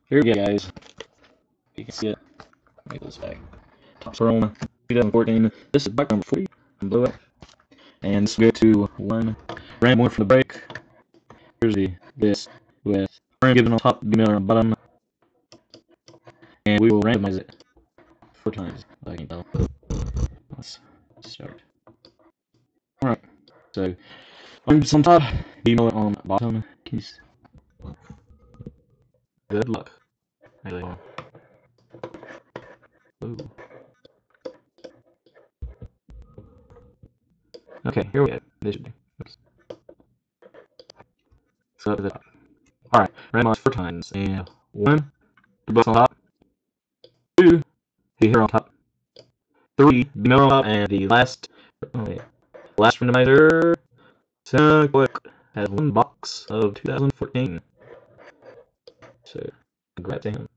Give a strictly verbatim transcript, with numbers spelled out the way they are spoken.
here we go, guys. You can see it. Make this back. Top scroll, twenty fourteen. This is bike number forty. Blow up. And this will go to one random one from the break. Here's the this with random given on top, B mailer on bottom. And we will randomize it four times. I can tell. Let's start. Alright. So on top, B mailer on bottom. Keys. Good luck. There they are. Ooh. Okay, here we go. This should be. Oops. So up to the top. Alright, randomize four times. And one, the both on top. Two, the here on top. Three, the middle on top. And the last, oh yeah, last randomizer, so quick, has one box of two thousand fourteen. So, congrats to him.